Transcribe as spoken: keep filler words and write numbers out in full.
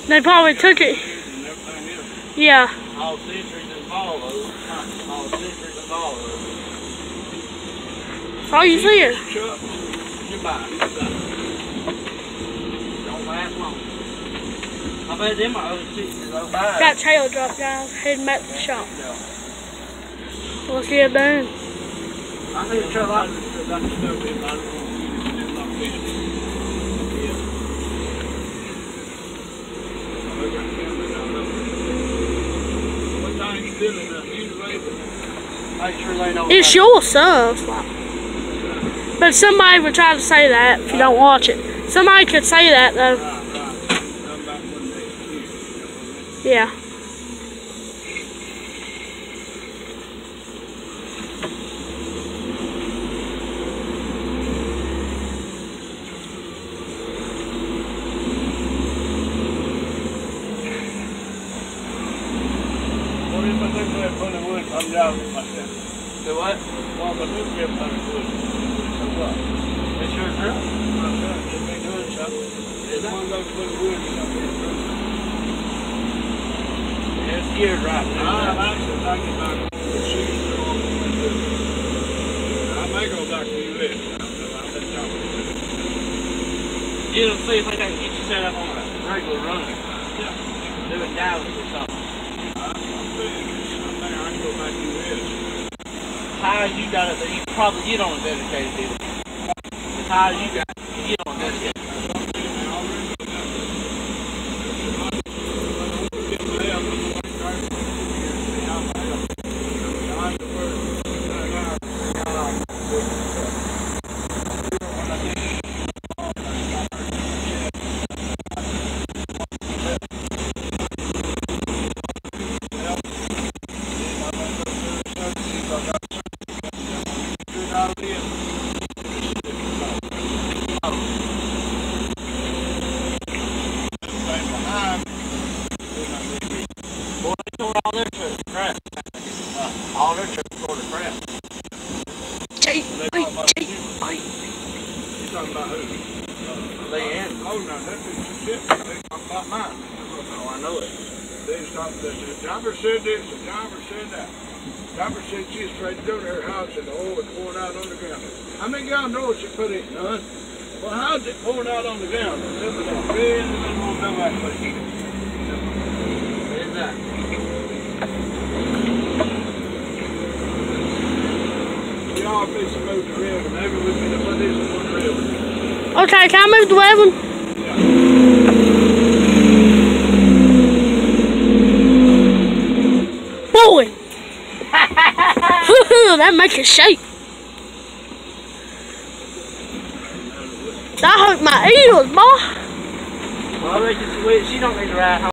They probably took it. Yeah. All centuries and follows. All centuries and follows. That's all you see it. Chuck, goodbye. Don't last long. I bet them are other sixes. Got tail drop down, heading back to the shop. We'll see it then. I think it's Chuck like It's your stuff. But somebody would try to say that if you don't watch it. Somebody could say that though. Yeah. I'm down with myself. Do what? Well, my new grip on the wood. So what? It's your grip? My son just been doing something. There's one of those little woods up here. It's geared right now. I'm actually talking about the shoes that are on the window. I may go back to you later. I've been talking to you. You know, see if I can get you set up on a regular run. Yeah. Doing Dallas or something. How you got it, you probably get on a dedicated deal. It's how you got it, you get on a dedicated deal. All their trips are crap. Uh, all their trips are crap. Jay, wait, Jay, wait. You talking about who? Leanne. Oh, no, that's just shit. They talking about mine. Oh, I know it. They stopped this. The driver said this, the driver said that. The driver said she's trying to go to her house and the oil was pouring out on the ground. How many gallons of oil she put in, huh? Well, how's it pouring out on the ground? It's up in that bed and then we'll go back for it. Where's that? Y'all fix to move the river. Maybe we can put this on the river. Okay, can I move the wagon? Yeah. Boy! That makes it shake. That hurt my ears, boy. Well, I reckon she don't need to ride home.